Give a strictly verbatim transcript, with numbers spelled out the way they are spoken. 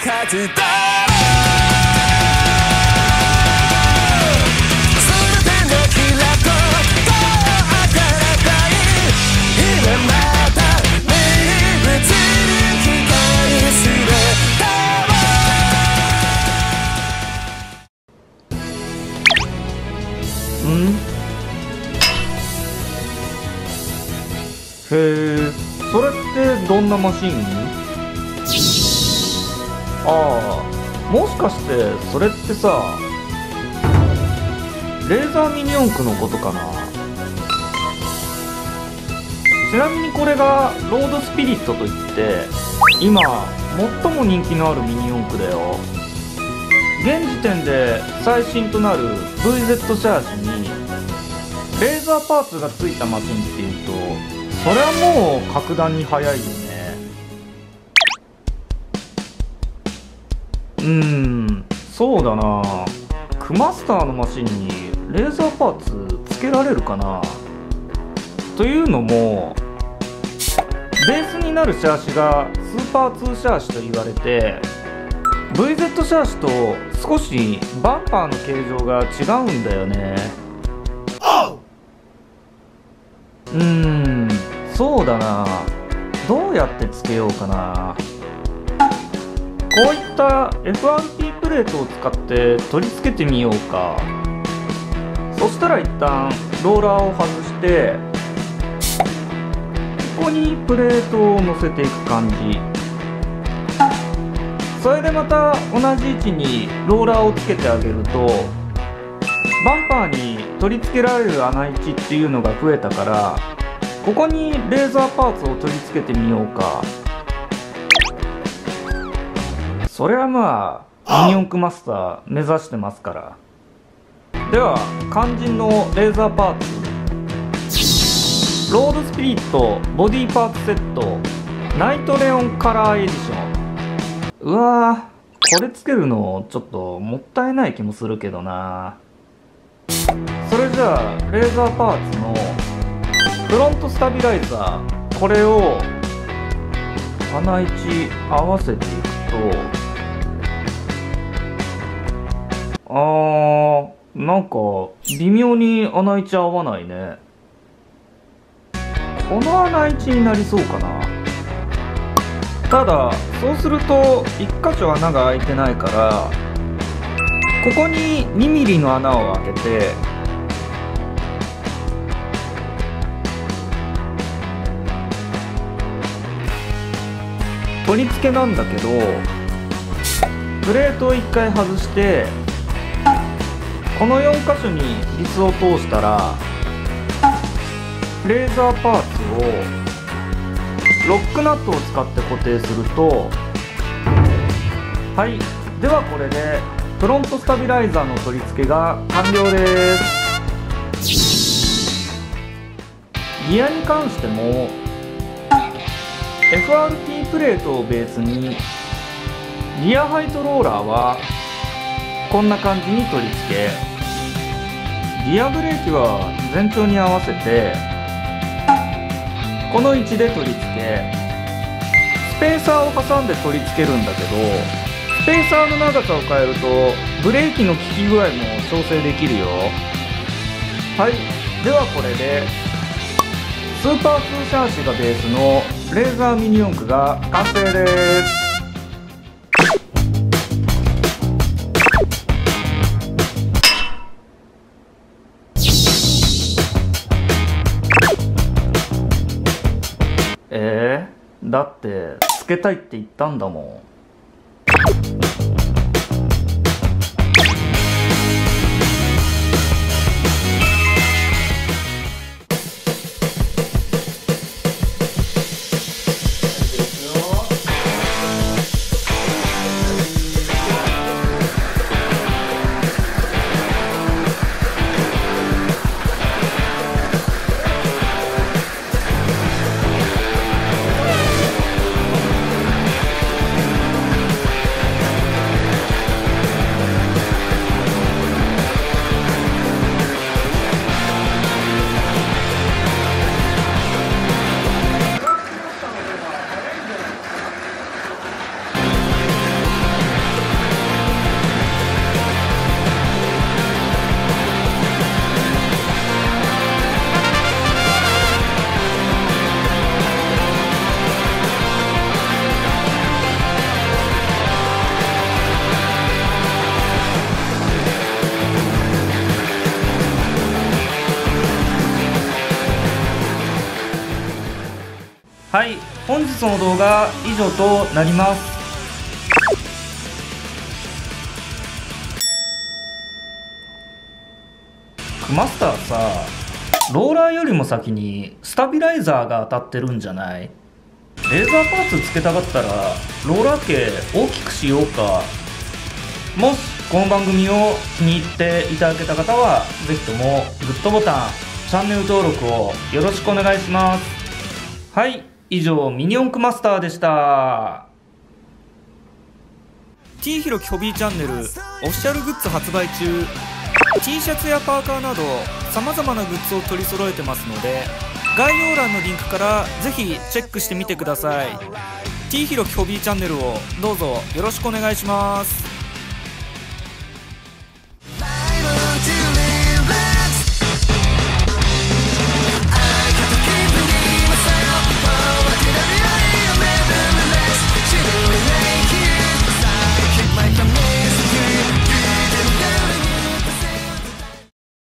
活動へえ、それってどんなマシン？ああ、もしかしてそれってさ、レーザーミニ四駆のことかな。ちなみにこれがロードスピリットといって今最も人気のあるミニ四駆だよ。現時点で最新となる ブイゼット シャーシにレーザーパーツがついたマシンっていうと、それはもう格段に速いよね。うーん、そうだな。クマスターのマシンにレーザーパーツつけられるかな。というのもベースになるシャーシがスーパーツーシャーシと言われて、 ブイゼット シャーシと少しバンパーの形状が違うんだよね。うーん、そうだな。どうやってつけようかな。こういった エフアールピー プレートを使って取り付けてみようか。そしたら一旦ローラーを外して、ここにプレートを乗せていく感じ。それでまた同じ位置にローラーをつけてあげると、バンパーに取り付けられる穴位置っていうのが増えたから、ここにレーザーパーツを取り付けてみようか。それはまあミニ四駆マスター目指してますから。では肝心のレーザーパーツ、ロードスピリットボディパーツセットナイトレオンカラーエディション。うわー、これつけるのちょっともったいない気もするけどな。それじゃあレーザーパーツのフロントスタビライザー、これを穴位置合わせていくと、あー、なんか微妙に穴位置合わないね。この穴位置になりそうかな。ただそうするといっ箇所穴が開いてないから、ここににミリの穴を開けて、取り付けなんだけど、プレートをいっかい外して、このよん箇所にビスを通したら、レーザーパーツをロックナットを使って固定すると、はい、ではこれでフロントスタビライザーの取り付けが完了です。ギアに関しても エフアールピー プレートをベースに、リアハイトローラーはこんな感じに取り付け、リアブレーキは前長に合わせてこの位置で取り付け、スペーサーを挟んで取り付けるんだけど、スペーサーの長さを変えるとブレーキの効き具合も調整できるよ。はい、ではこれでスーパーツーシャーシがベースのレーザーミニ四駆が完成です。えー、だってつけたいって言ったんだもん。 はい、本日の動画以上となります。クマスターさ、ローラーよりも先にスタビライザーが当たってるんじゃない？レーザーパーツつけたかったらローラー径大きくしようか。もしこの番組を気に入っていただけた方はぜひともグッドボタン、チャンネル登録をよろしくお願いします。はい、以上ミニ四駆マスターでした。 T ひろきホビーチャンネルオフィシャルグッズ発売中。 T シャツやパーカーなどさまざまなグッズを取り揃えてますので、概要欄のリンクからぜひチェックしてみてください。 T ひろきホビーチャンネルをどうぞよろしくお願いします。